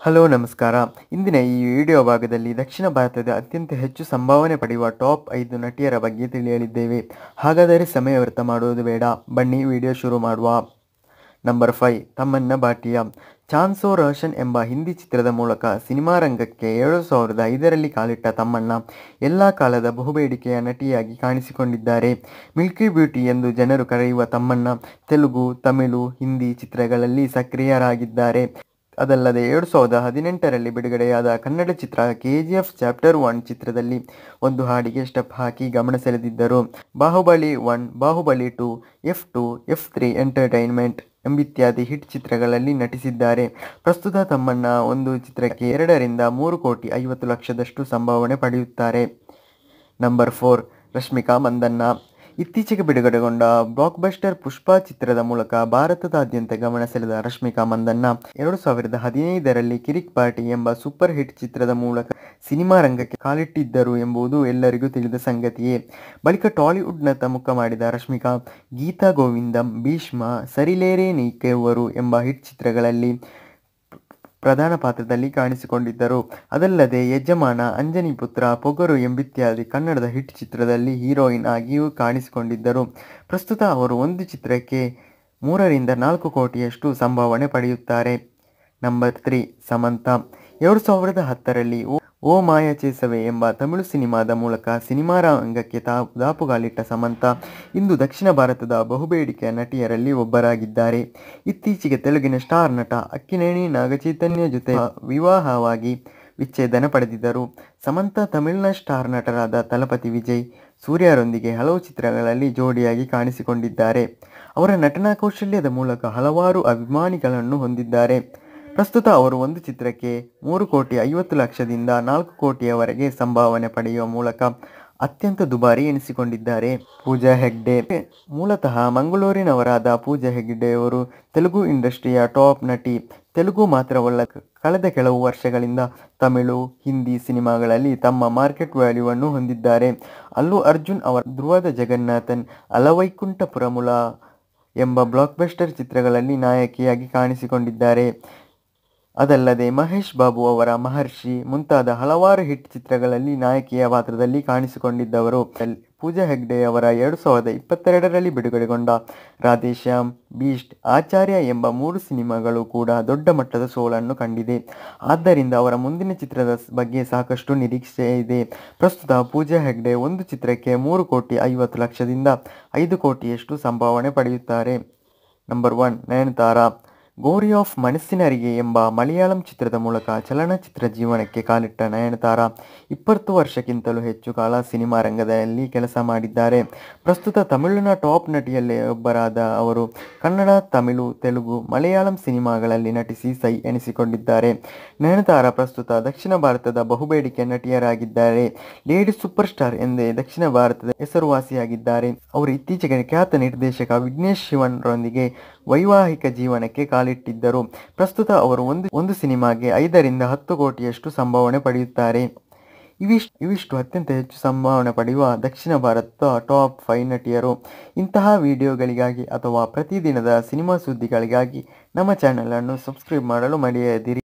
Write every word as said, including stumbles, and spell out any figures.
Hello ನಮಸ್ಕಾರ. ಇಂದಿನ ಈ ವಿಡಿಯೋ ಭಾಗದಲ್ಲಿ ದಕ್ಷಿಣ ಭಾರತದ ಅತ್ಯಂತ ಹೆಚ್ಚು ಸಂಭಾವನೆ ಪಡೆಯುವ ಟಾಪ್ ಐದು ನಟಿಯರ ಬಗ್ಗೆ ತಿಳಿಯಲಿದ್ದೇವೆ. ಹಾಗಾದರೆ ಸಮಯ ವ್ಯರ್ಥ ಮಾಡುವುದು ಬೇಡ, ಬನ್ನಿ ವಿಡಿಯೋ ಶುರು ಮಾಡುವ. Number five, Tamannaah Bhatia. ಚಾಂದ್ ಸೋ ರೋಷನ್ ಎಂಬ ಹಿಂದಿ ಚಿತ್ರದ ಮೂಲಕ ಸಿನಿಮಾ ರಂಗಕ್ಕೆ ಎರಡು ಸಾವಿರದ ಐದರಲ್ಲಿ ಕಾಲಿಟ್ಟ ತಮನ್ನಾ ಎಲ್ಲ ಕಾಲದ ಬಹುಬೇಡಿಕೆಯ ನಟಿಯಾಗಿ ಕಾಣಿಸಿಕೊಂಡಿದ್ದಾರೆ. ಮಿಲ್ಕಿ ಬ್ಯೂಟಿ ಎಂದು ಜನರು ಕರೆಯುವ ತಮನ್ನಾ ತೆಲುಗು, ತಮಿಳು, ಹಿಂದಿ ಚಿತ್ರಗಳಲ್ಲಿ ಸಕ್ರಿಯರಾಗಿದ್ದಾರೆ. ಅದಲ್ಲದೆ ಎರಡು ಸಾವಿರದ ಹದಿನೆಂಟರಲ್ಲಿ ಬಿಡುಗಡೆಯಾದ ಕನ್ನಡ ಚಿತ್ರ ಕೆಜಿಎಫ್ ಚಾಪ್ಟರ್ ಒನ್ ಚಿತ್ರದಲ್ಲಿ ಒಂದು ಹಾಡಿಗೆ ಸ್ಟೆಪ್ ಹಾಕಿ ಗಮನ ಸೆಳೆದಿದ್ದರು. Baahubali one, Baahubali two, F two, F three entertainment ಎಂಬಿತ್ಯಾದಿ ಹಿಟ್ ಚಿತ್ರಗಳಲ್ಲಿ ನಟಿಸಿದ್ದಾರೆ. ಪ್ರಸ್ತುತ ತಮನ್ನಾ ಒಂದು ಚಿತ್ರಕ್ಕೆ ಎರಡರಿಂದ ಮೂರು ಕೋಟಿ ಐವತ್ತು ಲಕ್ಷದಷ್ಟು ಸಂಭಾವನೆ ಪಡೆಯುತ್ತಾರೆ. Number four, Rashmika Mandanna. ಇತ್ತೀಚೆಗೆ ಬಿಡುಗಡೆಗೊಂಡ ಬ್ಲಾಕ್ಬಸ್ಟರ್ ಪುಷ್ಪಾ ಚಿತ್ರದ ಮೂಲಕ ಭಾರತದಾದ್ಯಂತ ಗಮನ ಸೆಳೆದ ರಶ್ಮಿಕಾ ಮಂದಣ್ಣ ಎರಡು ಸಾವಿರದ ಹದಿನೈದರಲ್ಲಿ ಕಿರಿಕ್ ಪಾರ್ಟಿ ಎಂಬ ಸೂಪರ್ ಹಿಟ್ ಚಿತ್ರದ ಮೂಲಕ ಸಿನಿಮಾ ರಂಗಕ್ಕೆ ಕಾಲಿಟ್ಟಿದ್ದರು ಎಂಬುದು ಎಲ್ಲರಿಗೂ ತಿಳಿದ ಸಂಗತಿಯೇ. ಬಳಿಕ ಟಾಲಿವುಡ್ನತ್ತ ಮುಖ ಮಾಡಿದ ರಶ್ಮಿಕಾ ಗೀತಾ ಗೋವಿಂದಂ, ಭೀಷ್ಮ, ಸರಿಲೇರೆ ನೀಕೆವ್ವರು ಎಂಬ ಹಿಟ್ ಚಿತ್ರಗಳಲ್ಲಿ ಪ್ರಧಾನ ಪಾತ್ರದಲ್ಲಿ ಕಾಣಿಸಿಕೊಂಡಿದ್ದರು. ಅದಲ್ಲದೆ ಯಜಮಾನ, ಅಂಜನಿ ಪುತ್ರ, ಪೊಗರು ಎಂಬಿತ್ಯಾದಿ ಕನ್ನಡದ ಹಿಟ್ ಚಿತ್ರದಲ್ಲಿ ಹೀರೋಯಿನ್ ಆಗಿಯೂ ಕಾಣಿಸಿಕೊಂಡಿದ್ದರು. ಪ್ರಸ್ತುತ ಅವರು ಒಂದು ಚಿತ್ರಕ್ಕೆ ಮೂರರಿಂದ ನಾಲ್ಕು ಕೋಟಿಯಷ್ಟು ಸಂಭಾವನೆ ಪಡೆಯುತ್ತಾರೆ. Number three, Samantha. ಎರಡು ಸಾವಿರದ ಹತ್ತರಲ್ಲಿ ಓ ಮಾಯಾ ಚೇಸವೆ ಎಂಬ ತಮಿಳು ಸಿನಿಮಾದ ಮೂಲಕ ಸಿನಿಮಾ ರಂಗಕ್ಕೆ ತಾ ದಾಪುಗಾಲಿಟ್ಟ ಸಮಂತಾ ಇಂದು ದಕ್ಷಿಣ ಭಾರತದ ಬಹುಬೇಡಿಕೆಯ ನಟಿಯರಲ್ಲಿ ಒಬ್ಬರಾಗಿದ್ದಾರೆ. ಇತ್ತೀಚೆಗೆ ತೆಲುಗಿನ ಸ್ಟಾರ್ ನಟ ಅಕ್ಕಿನೇನಿ ನಾಗಚೈತನ್ಯ ಜೊತೆ ವಿವಾಹವಾಗಿ ವಿಚ್ಛೇದನ ಪಡೆದಿದ್ದರು. ಸಮಂತಾ ತಮಿಳಿನ ಸ್ಟಾರ್ ನಟರಾದ ತಲಪತಿ ವಿಜಯ್, ಸೂರ್ಯರೊಂದಿಗೆ ಹಲವು ಚಿತ್ರಗಳಲ್ಲಿ ಜೋಡಿಯಾಗಿ ಕಾಣಿಸಿಕೊಂಡಿದ್ದಾರೆ. ಅವರ ನಟನಾ ಕೌಶಲ್ಯದ ಮೂಲಕ ಹಲವಾರು ಅಭಿಮಾನಿಗಳನ್ನು ಹೊಂದಿದ್ದಾರೆ. ಪ್ರಸ್ತುತ ಅವರು ಒಂದು ಚಿತ್ರಕ್ಕೆ ಮೂರು ಕೋಟಿ ಐವತ್ತು ಲಕ್ಷದಿಂದ ನಾಲ್ಕು ಕೋಟಿಯವರೆಗೆ ಸಂಭಾವನೆ ಪಡೆಯುವ ಮೂಲಕ ಅತ್ಯಂತ ದುಬಾರಿ ಎನಿಸಿಕೊಂಡಿದ್ದಾರೆ. ಪೂಜಾ ಹೆಗ್ಡೆ. ಮೂಲತಃ ಮಂಗಳೂರಿನವರಾದ ಪೂಜಾ ಹೆಗ್ಡೆಯವರು ತೆಲುಗು ಇಂಡಸ್ಟ್ರಿಯ ಟಾಪ್ ನಟಿ. ತೆಲುಗು ಮಾತ್ರವಲ್ಲ, ಕಳೆದ ಕೆಲವು ವರ್ಷಗಳಿಂದ ತಮಿಳು, ಹಿಂದಿ ಸಿನಿಮಾಗಳಲ್ಲಿ ತಮ್ಮ ಮಾರ್ಕೆಟ್ ವ್ಯಾಲ್ಯೂವನ್ನು ಹೊಂದಿದ್ದಾರೆ. ಅಲ್ಲು ಅರ್ಜುನ್ ಅವರ ಧ್ರುವದ ಜಗನ್ನಾಥನ್, ಅಲವೈಕುಂಠಪುರಮುಲ ಎಂಬ ಬ್ಲಾಕ್ಬಸ್ಟರ್ ಚಿತ್ರಗಳಲ್ಲಿ ನಾಯಕಿಯಾಗಿ ಕಾಣಿಸಿಕೊಂಡಿದ್ದಾರೆ. ಅದಲ್ಲದೆ ಮಹೇಶ್ ಬಾಬು ಅವರ ಮಹರ್ಷಿ ಮುಂತಾದ ಹಲವಾರು ಹಿಟ್ ಚಿತ್ರಗಳಲ್ಲಿ ನಾಯಕಿಯ ಪಾತ್ರದಲ್ಲಿ ಕಾಣಿಸಿಕೊಂಡಿದ್ದವರು. ಪೂಜಾ ಹೆಗ್ಡೆಯವರ ಎರಡು ಸಾವಿರದ ಇಪ್ಪತ್ತೆರಡರಲ್ಲಿ ಬಿಡುಗಡೆಗೊಂಡ ರಾಧೇಶ್ಯಾಮ್, ಬೀಸ್ಟ್, ಆಚಾರ್ಯ ಎಂಬ ಮೂರು ಸಿನಿಮಾಗಳು ಕೂಡ ದೊಡ್ಡ ಮಟ್ಟದ ಸೋಲನ್ನು ಕಂಡಿದೆ. ಆದ್ದರಿಂದ ಅವರ ಮುಂದಿನ ಚಿತ್ರದ ಬಗ್ಗೆ ಸಾಕಷ್ಟು ನಿರೀಕ್ಷೆ ಇದೆ. ಪ್ರಸ್ತುತ ಪೂಜಾ ಹೆಗ್ಡೆ ಒಂದು ಚಿತ್ರಕ್ಕೆ ಮೂರು ಕೋಟಿ ಐವತ್ತು ಲಕ್ಷದಿಂದ ಐದು ಕೋಟಿಯಷ್ಟು ಸಂಭಾವನೆ ಪಡೆಯುತ್ತಾರೆ. Number one, Nayanthara. ಗೋರಿ ಆಫ್ ಮನಸ್ಸಿನರಿಗೆ ಎಂಬ ಮಲಯಾಳಂ ಚಿತ್ರದ ಮೂಲಕ ಚಲನಚಿತ್ರ ಜೀವನಕ್ಕೆ ಕಾಲಿಟ್ಟ ನಯನತಾರಾ ಇಪ್ಪತ್ತು ವರ್ಷಕ್ಕಿಂತಲೂ ಹೆಚ್ಚು ಕಾಲ ಸಿನಿಮಾ ರಂಗದಲ್ಲಿ ಕೆಲಸ ಮಾಡಿದ್ದಾರೆ. ಪ್ರಸ್ತುತ ತಮಿಳಿನ ಟಾಪ್ ನಟಿಯಲ್ಲಿ ಒಬ್ಬರಾದ ಅವರು ಕನ್ನಡ, ತಮಿಳು, ತೆಲುಗು, ಮಲಯಾಳಂ ಸಿನಿಮಾಗಳಲ್ಲಿ ನಟಿಸಿ ಸೈ ಎನಿಸಿಕೊಂಡಿದ್ದಾರೆ. ನಯನತಾರಾ ಪ್ರಸ್ತುತ ದಕ್ಷಿಣ ಭಾರತದ ಬಹುಬೇಡಿಕೆ ನಟಿಯರಾಗಿದ್ದಾರೆ. ಲೇಡಿ ಸೂಪರ್ ಸ್ಟಾರ್ ಎಂದೇ ದಕ್ಷಿಣ ಭಾರತದ ಹೆಸರುವಾಸಿಯಾಗಿದ್ದಾರೆ. ಅವರು ಇತ್ತೀಚೆಗೆ ಖ್ಯಾತ ನಿರ್ದೇಶಕ ವಿಘ್ನೇಶ್ ಶಿವನ್ ರೊಂದಿಗೆ ವೈವಾಹಿಕ ಜೀವನಕ್ಕೆ ಕಾಲಿಟ್ಟಿದ್ದರು. ಪ್ರಸ್ತುತ ಅವರು ಒಂದು ಒಂದು ಸಿನಿಮಾಗೆ ಐದರಿಂದ ಹತ್ತು ಕೋಟಿಯಷ್ಟು ಸಂಭಾವನೆ ಪಡೆಯುತ್ತಾರೆ. ಇವಿಷ್ಟು ಇವಿಷ್ಟು ಅತ್ಯಂತ ಹೆಚ್ಚು ಸಂಭಾವನೆ ಪಡೆಯುವ ದಕ್ಷಿಣ ಭಾರತದ ಟಾಪ್ ಫೈವ್ ನಟಿಯರು. ಇಂತಹ ವಿಡಿಯೋಗಳಿಗಾಗಿ ಅಥವಾ ಪ್ರತಿದಿನದ ಸಿನಿಮಾ ಸುದ್ದಿಗಳಿಗಾಗಿ ನಮ್ಮ ಚಾನೆಲ್ ಅನ್ನು ಸಬ್ಸ್ಕ್ರೈಬ್ ಮಾಡಲು ಮರೆಯದಿರಿ.